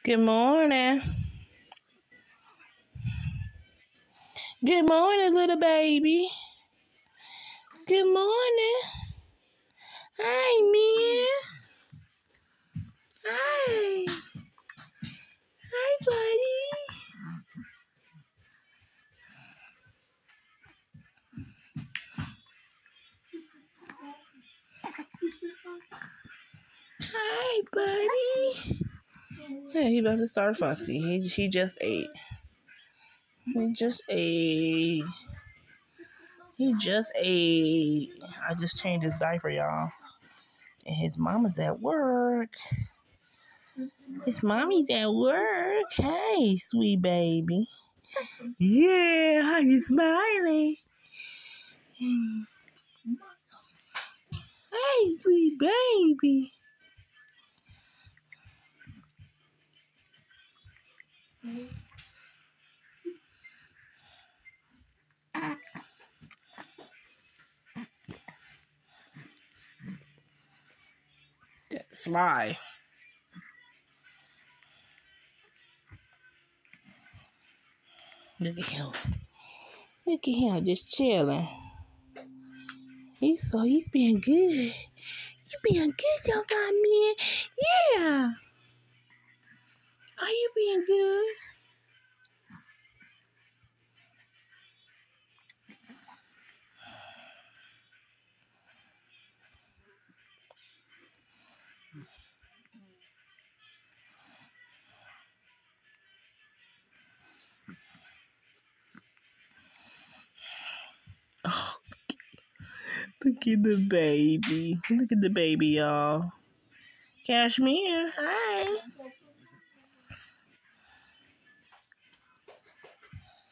Good morning. Good morning, little baby. Good morning. Hi, man. Hi. Hi, buddy. Hi, buddy. Yeah, he about to start fussy. He just ate. He just ate. He just ate. I just changed his diaper, y'all. And his mama's at work. His mommy's at work. Hey, sweet baby. Yeah, how you smiling? Hey, sweet baby. That fly. Look at him. Look at him just chilling. He's being good. You being good, young man. Yeah. Are you being good? Oh, look at the baby. Look at the baby, y'all. Kashmir, hi.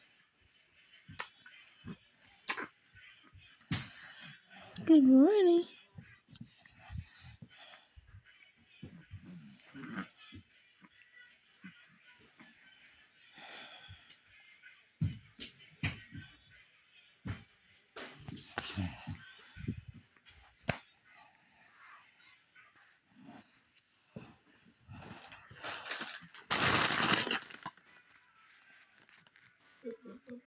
Good morning.